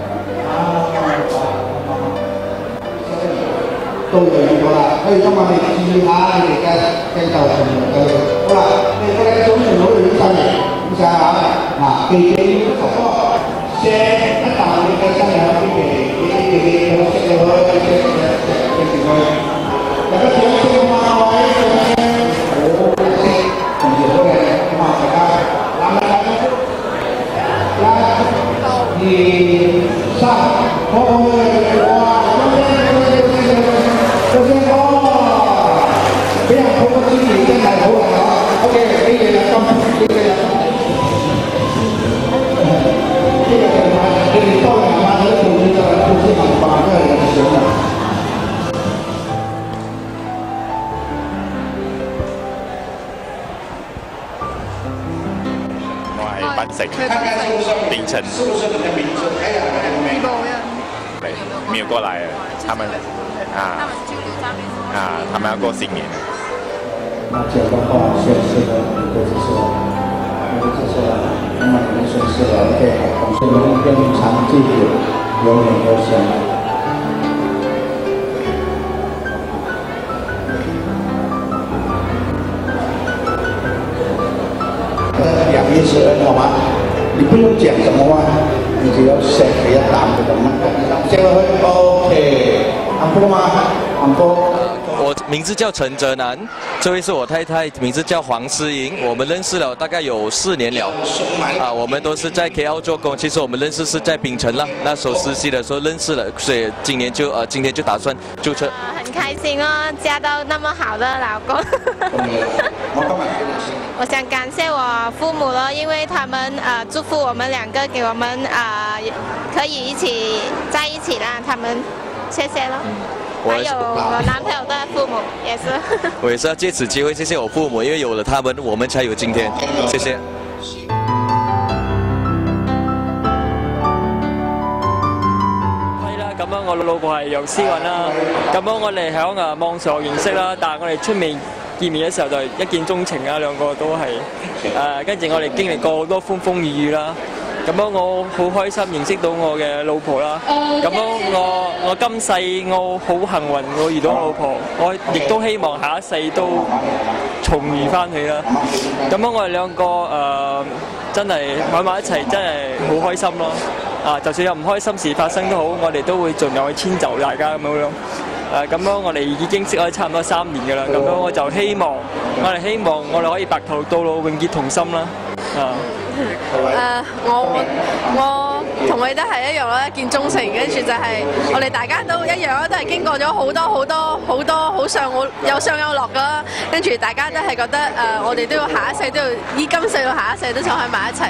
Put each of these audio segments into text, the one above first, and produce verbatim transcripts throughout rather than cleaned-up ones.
都有很多啦，可以今晚你注意下你哋嘅鏡頭同佢。好啦，你嗰啲總全部都影晒嚟，影晒下。嗱，記住十個，share一啖你嘅新友啲嘅啲嘅嘅嘅識嘅佢嘅嘅嘅嘅佢。大家掌聲嘛，位掌聲，好識，同時好嘅，咁啊大家攬一攬，一、二、三，好哇！首先哦，俾人好多支持真係好啊 ！OK， 俾你啦，今俾你啦。呢個就係你哋多人買咗做呢個故事文化都係人想啊。 我係檳城，槟城。沒有過來，他們啊啊，他們要過新年。 那講的話，現實的都是說，都是說，那麼你們說是了 ，OK， 好，同學們跟長記住，永遠都相愛。兩面是恩，好嗎？你不用講什麼話，你只要寫一啖就得了。寫落去 ，OK， 安波嗎？安波。 我名字叫陈哲南，这位是我太太，名字叫黄思莹。我们认识了大概有四年了，啊，我们都是在 K L 做工。其实我们认识是在槟城了，那时候实习的时候认识了，所以今年就呃今天就打算注册。 呃，很开心哦，嫁到那么好的老公。我想感谢我父母咯，因为他们呃祝福我们两个，给我们呃可以一起在一起啦，他们谢谢咯。还有我男朋友的父母也是。 我也是要借此机会谢谢我父母，因为有了他们，我们才有今天。谢谢。 係啦，咁樣我老婆係楊思韻啦，咁樣我哋喺啊網上認識啦，但係我哋出面見面嘅時候就一見鍾情啊，兩個都係誒，跟住我哋經歷過好多風風雨雨啦。咁樣我好開心認識到我嘅老婆啦。咁樣我我今世我好幸運，我遇到我老婆，我亦都希望下一世都重遇翻佢啦。咁樣我哋兩個誒、呃、真係喺埋一齊，真係好開心咯。啊，就算有唔開心事發生都好，我哋都會盡量去遷就大家咁樣。誒咁樣我哋已經識咗差唔多三年㗎啦。咁樣我就希望我哋希望我哋可以白頭到老，永結同心啦。啊！ 誒、uh, 我我同佢都係一樣啦，一見鍾情，跟住就係我哋大家都一樣啦，都係經過咗好多好多好多好上好有上有落噶啦，跟住大家都係覺得誒、uh, 我哋都要下一世都要依今世到下一世都想喺埋一齊。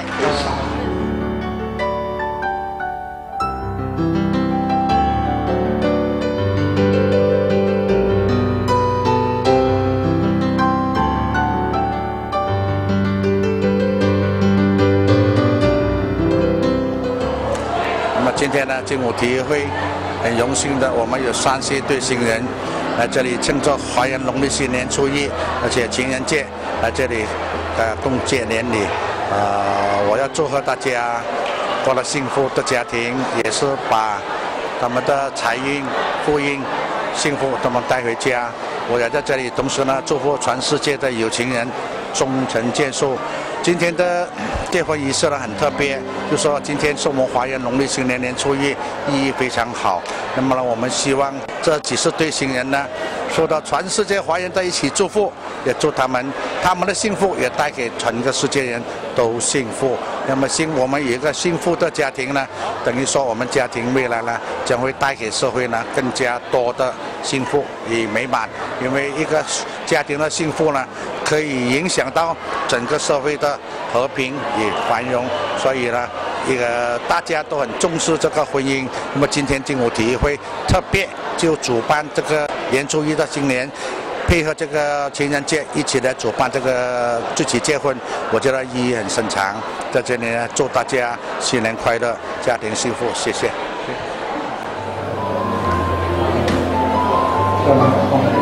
今天呢，精武体育会很荣幸的，我们有三十对新人来这里庆祝华人农历新年初一，而且情人节来这里呃共结连理。呃，我要祝贺大家过了幸福的家庭，也是把他们的财运、福运、幸福他们带回家。我也在这里同时呢，祝福全世界的有情人终成眷属。今天的结婚仪式呢很特别，就说今天是我们华人农历新年年初一，意义非常好。那么呢，我们希望这几十对新人呢，受到全世界华人在一起祝福，也祝他们他们的幸福也带给全个世界人都幸福。那么幸我们有一个幸福的家庭呢，等于说我们家庭未来呢将会带给社会呢更加多的幸福与美满。因为一个家庭的幸福呢，可以影响到整个社会的和平与繁荣，所以呢，一个大家都很重视这个婚姻。那么今天精武体育会特别就主办这个年初一的新年，配合这个情人节一起来主办这个一起结婚，我觉得意义很深长。在这里呢，祝大家新年快乐，家庭幸福，谢谢。